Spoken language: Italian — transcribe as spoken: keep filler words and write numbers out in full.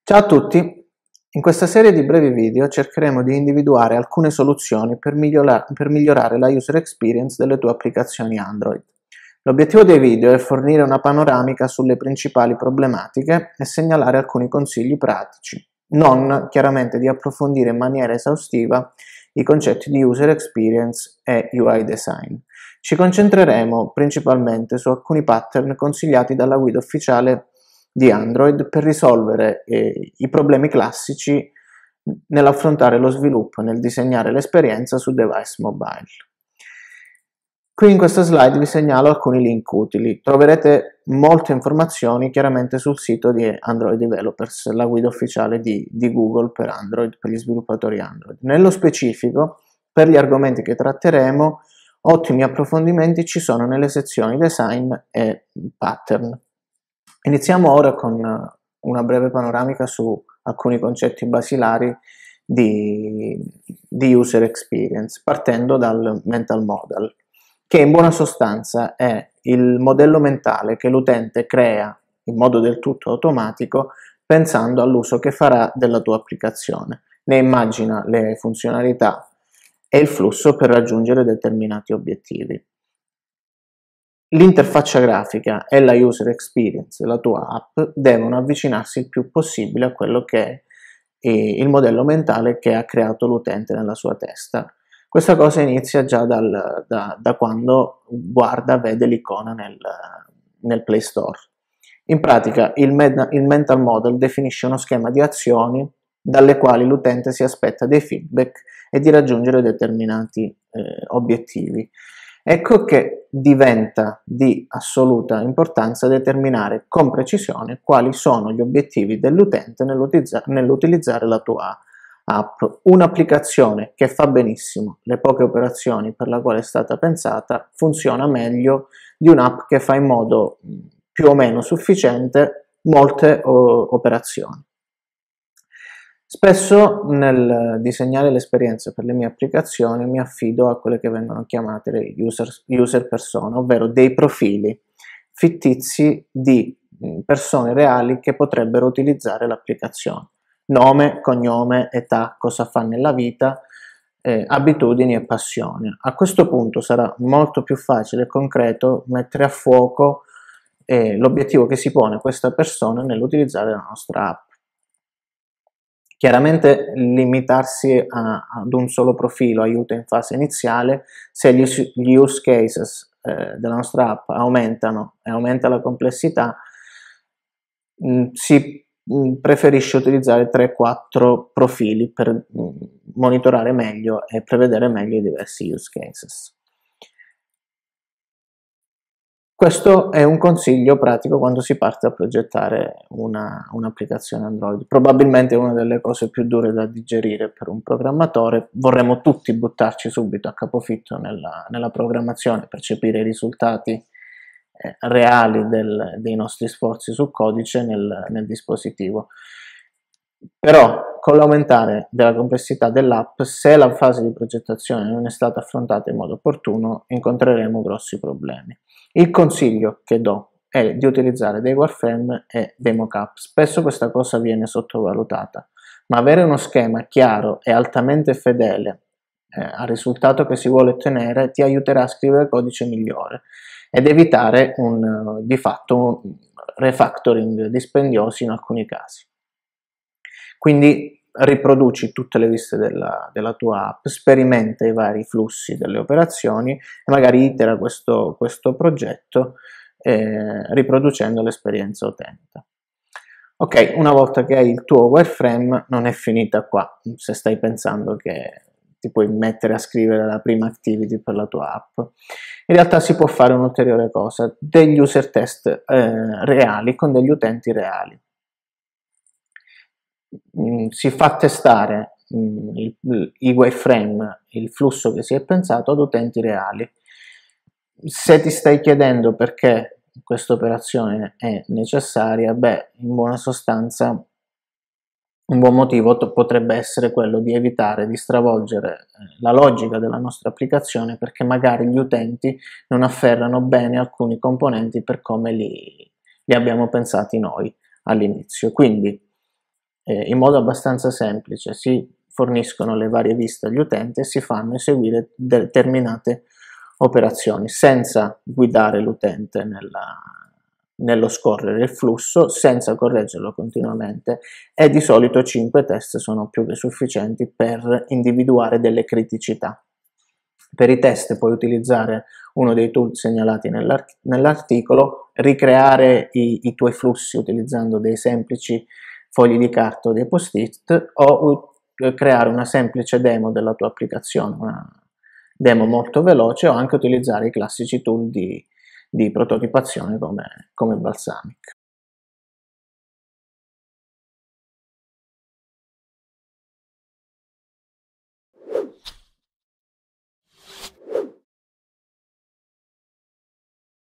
Ciao a tutti! In questa serie di brevi video cercheremo di individuare alcune soluzioni per, migliora per migliorare la user experience delle tue applicazioni Android. L'obiettivo dei video è fornire una panoramica sulle principali problematiche e segnalare alcuni consigli pratici, non chiaramente di approfondire in maniera esaustiva i concetti di user experience e U I design. Ci concentreremo principalmente su alcuni pattern consigliati dalla guida ufficiale di Android per risolvere eh, i problemi classici nell'affrontare lo sviluppo e nel disegnare l'esperienza su device mobile. Qui in questa slide vi segnalo alcuni link utili. Troverete molte informazioni chiaramente sul sito di Android Developers, la guida ufficiale di, di Google per Android, per gli sviluppatori Android. Nello specifico, per gli argomenti che tratteremo, ottimi approfondimenti ci sono nelle sezioni design e pattern. Iniziamo ora con una breve panoramica su alcuni concetti basilari di, di user experience, partendo dal mental model, che in buona sostanza è il modello mentale che l'utente crea in modo del tutto automatico pensando all'uso che farà della tua applicazione. Ne immagina le funzionalità e il flusso per raggiungere determinati obiettivi. L'interfaccia grafica e la user experience della tua app devono avvicinarsi il più possibile a quello che è il modello mentale che ha creato l'utente nella sua testa. Questa cosa inizia già dal, da, da quando guarda, vede l'icona nel, nel Play Store. In pratica il, med, il mental model definisce uno schema di azioni dalle quali l'utente si aspetta dei feedback e di raggiungere determinati eh, obiettivi. Ecco che diventa di assoluta importanza determinare con precisione quali sono gli obiettivi dell'utente nell'utilizzare la tua app. Un'applicazione che fa benissimo le poche operazioni per la quale è stata pensata funziona meglio di un'app che fa in modo più o meno sufficiente molte operazioni. Spesso nel disegnare l'esperienza per le mie applicazioni mi affido a quelle che vengono chiamate le user, user persona, ovvero dei profili fittizi di persone reali che potrebbero utilizzare l'applicazione. Nome, cognome, età, cosa fa nella vita, eh, abitudini e passioni. A questo punto sarà molto più facile e concreto mettere a fuoco eh, l'obiettivo che si pone questa persona nell'utilizzare la nostra app. Chiaramente limitarsi a, ad un solo profilo aiuta in fase iniziale. Se gli, gli use cases eh, della nostra app aumentano e aumenta la complessità, mh, si mh, preferisce utilizzare tre quattro profili per mh, monitorare meglio e prevedere meglio i diversi use cases. Questo è un consiglio pratico quando si parte a progettare un'applicazione Android. Probabilmente è una delle cose più dure da digerire per un programmatore. Vorremmo tutti buttarci subito a capofitto nella, nella programmazione, percepire i risultati eh, reali del, dei nostri sforzi su codice nel, nel dispositivo. Però con l'aumentare della complessità dell'app, se la fase di progettazione non è stata affrontata in modo opportuno, incontreremo grossi problemi. Il consiglio che do è di utilizzare dei wireframe e dei mockup. Spesso questa cosa viene sottovalutata, ma avere uno schema chiaro e altamente fedele eh, al risultato che si vuole ottenere ti aiuterà a scrivere codice migliore ed evitare un, di fatto un refactoring dispendioso in alcuni casi. Quindi riproduci tutte le viste della, della tua app, sperimenta i vari flussi delle operazioni e magari itera questo, questo progetto eh, riproducendo l'esperienza utente. Ok, una volta che hai il tuo wireframe non è finita qua, se stai pensando che ti puoi mettere a scrivere la prima activity per la tua app. In realtà si può fare un'ulteriore cosa, degli user test eh, reali con degli utenti reali. Si fa testare mh, il, i wireframe, il flusso che si è pensato ad utenti reali. Se ti stai chiedendo perché questa operazione è necessaria, beh, in buona sostanza un buon motivo potrebbe essere quello di evitare di stravolgere la logica della nostra applicazione, perché magari gli utenti non afferrano bene alcuni componenti per come li, li abbiamo pensati noi all'inizio. Quindi eh, in modo abbastanza semplice si forniscono le varie viste agli utenti e si fanno eseguire determinate operazioni senza guidare l'utente nella, nello scorrere il flusso, senza correggerlo continuamente, e di solito cinque test sono più che sufficienti per individuare delle criticità. Per i test puoi utilizzare uno dei tool segnalati nell'articolo, ricreare i, i tuoi flussi utilizzando dei semplici fogli di carta o dei post-it, o creare una semplice demo della tua applicazione, una demo molto veloce, o anche utilizzare i classici tool di, di prototipazione come, come Balsamiq.